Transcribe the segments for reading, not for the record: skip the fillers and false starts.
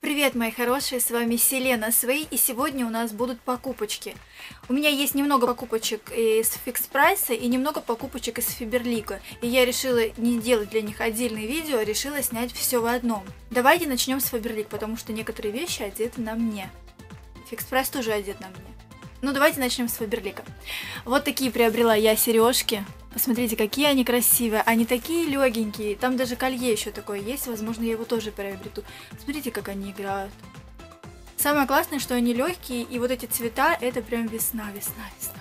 Привет, мои хорошие, с вами Селена Свей, и сегодня у нас будут покупочки. У меня есть немного покупочек из Фикс Прайса и немного покупочек из Фаберлика, и я решила не делать для них отдельное видео, а решила снять все в одном. Давайте начнем с Фаберлик, потому что некоторые вещи одеты на мне. Фикс Прайс тоже одет на мне. Ну, давайте начнем с Фаберлика. Вот такие приобрела я сережки. Посмотрите, какие они красивые. Они такие легенькие. Там даже колье еще такое есть. Возможно, я его тоже приобрету. Смотрите, как они играют. Самое классное, что они легкие. И вот эти цвета, это прям весна, весна, весна.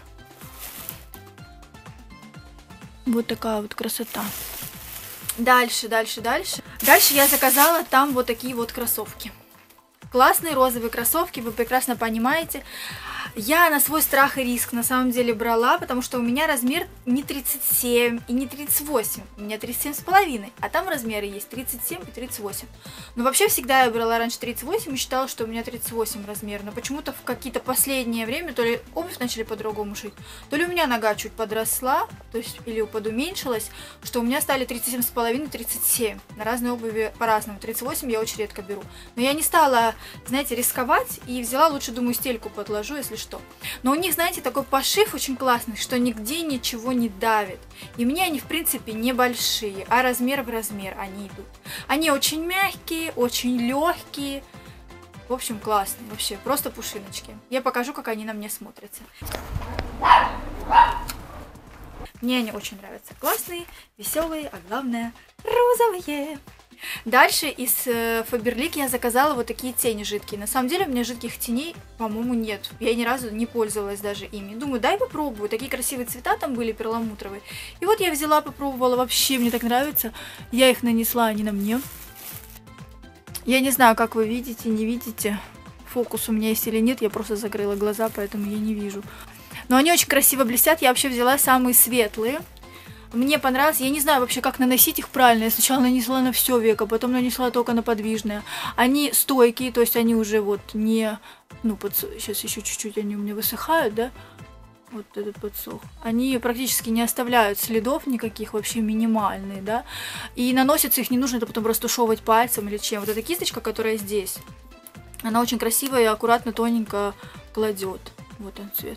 Вот такая вот красота. Дальше. Дальше я заказала там вот такие вот кроссовки. Классные розовые кроссовки, вы прекрасно понимаете. Я на свой страх и риск на самом деле брала, потому что у меня размер не 37 и не 38, у меня 37,5, а там размеры есть 37 и 38. Но вообще всегда я брала раньше 38 и считала, что у меня 38 размер, но почему-то в какие-то последнее время то ли обувь начали по-другому шить, то ли у меня нога чуть подросла, то есть или подуменьшилась, что у меня стали 37,5 и 37. На разные обуви по-разному. 38 я очень редко беру. Но я не стала, знаете, рисковать и взяла, лучше, думаю, стельку подложу, если что. Но у них, знаете, такой пошив очень классный, что нигде ничего не давит. И мне они, в принципе, небольшие, а размер в размер они идут. Они очень мягкие, очень легкие. В общем, классные. Вообще, просто пушиночки. Я покажу, как они на мне смотрятся. Мне они очень нравятся. Классные, веселые, а главное, розовые. Дальше из Фаберлик я заказала вот такие тени жидкие. На самом деле у меня жидких теней, по-моему, нет. Я ни разу не пользовалась даже ими. Думаю, дай попробую. Такие красивые цвета там были, перламутровые. И вот я взяла, попробовала. Вообще мне так нравится. Я их нанесла, они на мне. Я не знаю, как вы видите, не видите. Фокус у меня есть или нет. Я просто закрыла глаза, поэтому я не вижу. Но они очень красиво блестят. Я вообще взяла самые светлые. Мне понравилось, я не знаю вообще, как наносить их правильно. Я сначала нанесла на все веко, потом нанесла только на подвижное. Они стойкие, то есть они уже вот не... Ну, сейчас еще чуть-чуть они у меня высыхают, да? Вот этот подсох. Они практически не оставляют следов никаких, вообще минимальные, да? И наносятся их не нужно, это потом растушевывать пальцем или чем. Вот эта кисточка, которая здесь, она очень красивая и аккуратно, тоненько кладет. Вот он цвет.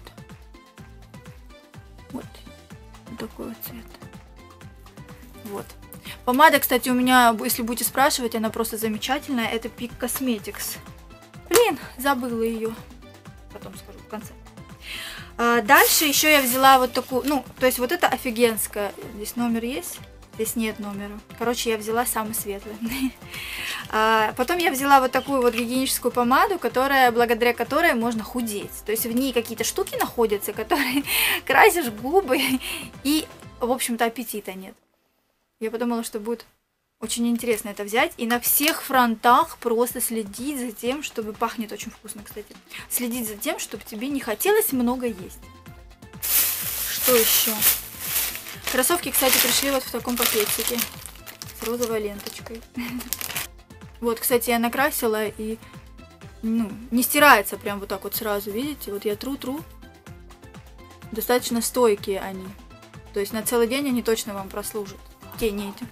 Вот такой вот цвет. Вот. Помада, кстати, у меня, если будете спрашивать, она просто замечательная. Это Peak Cosmetics. Блин, забыла ее. Потом скажу в конце. Дальше еще я взяла вот такую, ну, то есть вот это офигенская. Здесь номер есть? Здесь нет номера. Короче, я взяла самый светлый. Потом я взяла вот такую вот гигиеническую помаду, благодаря которой можно худеть. То есть в ней какие-то штуки находятся, которые красишь губы и, в общем-то, аппетита нет. Я подумала, что будет очень интересно это взять и на всех фронтах просто следить за тем, чтобы... Пахнет очень вкусно, кстати. Следить за тем, чтобы тебе не хотелось много есть. Что еще? Кроссовки, кстати, пришли вот в таком пакетике с розовой ленточкой. Вот, кстати, я накрасила и, ну, не стирается прям вот так вот сразу, видите? Вот я тру-тру. Достаточно стойкие они. То есть на целый день они точно вам прослужат. Тени эти.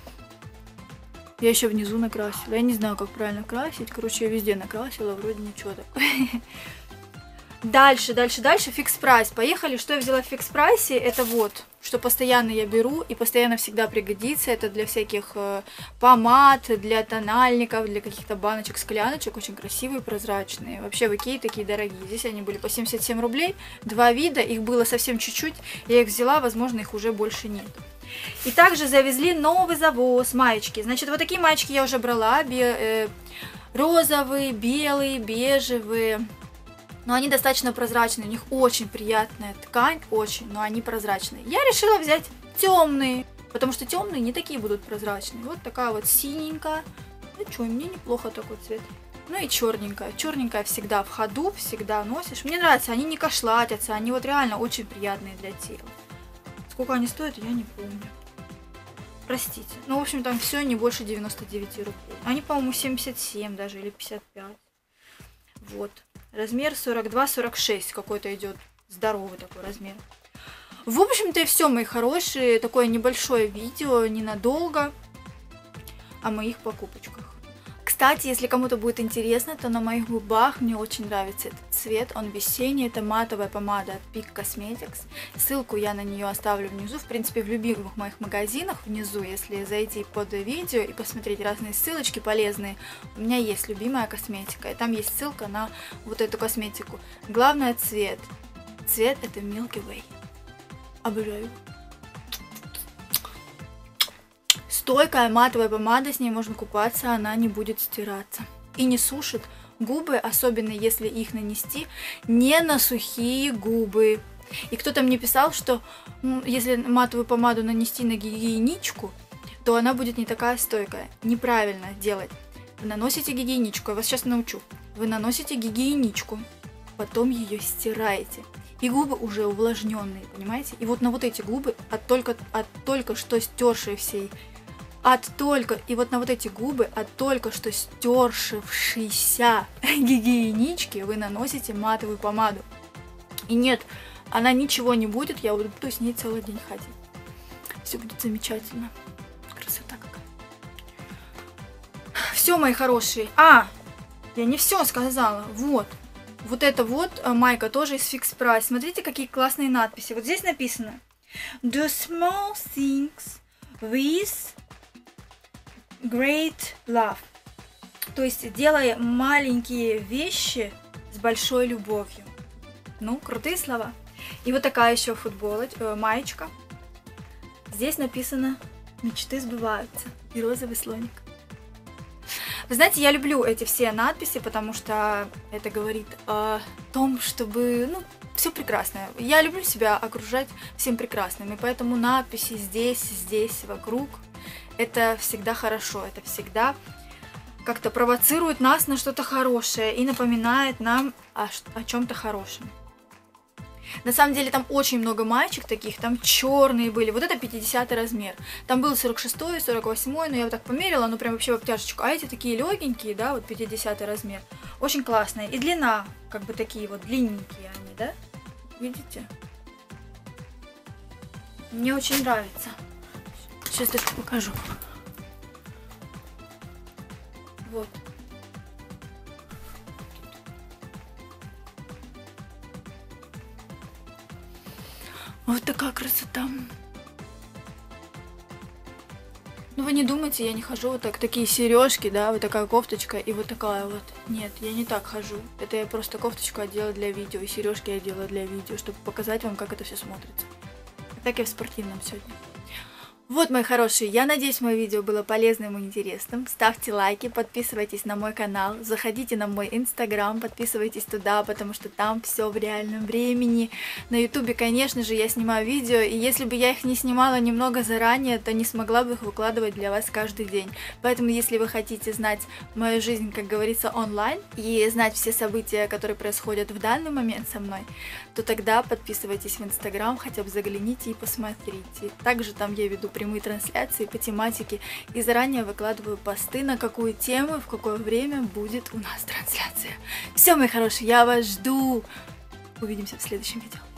Я еще внизу накрасила. Я не знаю, как правильно красить. Короче, я везде накрасила, вроде ничего такого. Дальше. Фикс Прайс. Поехали. Что я взяла в Фикс Прайсе? Это вот, что постоянно я беру и постоянно всегда пригодится. Это для всяких помад, для тональников, для каких-то баночек, скляночек. Очень красивые, прозрачные. Вообще в Икее такие дорогие. Здесь они были по 77 рублей. Два вида. Их было совсем чуть-чуть. Я их взяла, возможно, их уже больше нет. И также завезли новый завоз маечки. Значит, вот такие маечки я уже брала. Розовые, белые, бежевые. Но они достаточно прозрачные. У них очень приятная ткань. Очень, но они прозрачные. Я решила взять темные. Потому что темные не такие будут прозрачные. Вот такая вот синенькая. Ну что, мне неплохо такой цвет. Ну и черненькая. Черненькая всегда в ходу, всегда носишь. Мне нравится, они не кошлатятся. Они вот реально очень приятные для тела. Сколько они стоят, я не помню. Простите. Ну, в общем, там все не больше 99 рублей. Они, по-моему, 77 даже, или 55. Вот. Размер 42-46 какой-то идет. Здоровый такой размер. В общем-то и все, мои хорошие. Такое небольшое видео, ненадолго, о моих покупочках. Кстати, если кому-то будет интересно, то на моих губах мне очень нравится этот цвет. Он весенний, это матовая помада от Peak Cosmetics. Ссылку я на нее оставлю внизу. В принципе, в любимых моих магазинах внизу, если зайти под видео и посмотреть разные ссылочки полезные, у меня есть любимая косметика. И там есть ссылка на вот эту косметику. Главное цвет. Цвет это Milky Way. Обожаю. Стойкая матовая помада, с ней можно купаться, она не будет стираться. И не сушит губы, особенно если их нанести не на сухие губы. И кто-то мне писал, что если матовую помаду нанести на гигиеничку, то она будет не такая стойкая. Неправильно делать. Вы наносите гигиеничку, я вас сейчас научу. Вы наносите гигиеничку, потом ее стираете. И губы уже увлажненные, понимаете? И вот на вот эти губы, от только что стершей всей, и вот на вот эти губы, от только что стершившейся гигиенички вы наносите матовую помаду. И нет, она ничего не будет, я буду с ней целый день ходить. Все будет замечательно. Красота какая. Все, мои хорошие. Я не все сказала. Вот это вот майка тоже из Fix Price. Смотрите, какие классные надписи. Вот здесь написано Do small things with great love. То есть делай маленькие вещи с большой любовью. Ну, крутые слова. И вот такая еще маечка. Здесь написано «Мечты сбываются» и розовый слоник. Вы знаете, я люблю эти все надписи, потому что это говорит о том, чтобы, все прекрасное. Я люблю себя окружать всем прекрасным, и поэтому надписи здесь, вокруг, это всегда хорошо, это всегда как-то провоцирует нас на что-то хорошее и напоминает нам о чем-то хорошем. На самом деле там очень много маечек таких, там черные были, вот это 50 размер, там был 46-й, 48-й, но я вот так померила, прям вообще в обтяжечку, а эти такие легенькие, да, вот 50 размер, очень классные, и длина, как бы такие вот длинненькие они, да, видите? Мне очень нравится. Сейчас только покажу. Вот. Вот такая красота. Вы не думайте, я не хожу вот так, такие сережки, да, вот такая кофточка и вот такая вот. Нет, я не так хожу. Это я просто кофточку одела для видео, и сережки я одела для видео, чтобы показать вам, как это все смотрится. Так я в спортивном сегодня. Вот, мои хорошие, я надеюсь, мое видео было полезным и интересным. Ставьте лайки, подписывайтесь на мой канал, заходите на мой инстаграм, подписывайтесь туда, потому что там все в реальном времени. На ютубе, конечно же, я снимаю видео, и если бы я их не снимала немного заранее, то не смогла бы их выкладывать для вас каждый день. Поэтому, если вы хотите знать мою жизнь, как говорится, онлайн, и знать все события, которые происходят в данный момент со мной, то тогда подписывайтесь в инстаграм, хотя бы загляните и посмотрите. Также там я веду прямые трансляции по тематике и заранее выкладываю посты, на какую тему, в какое время будет у нас трансляция. Все, мои хорошие, я вас жду. Увидимся в следующем видео.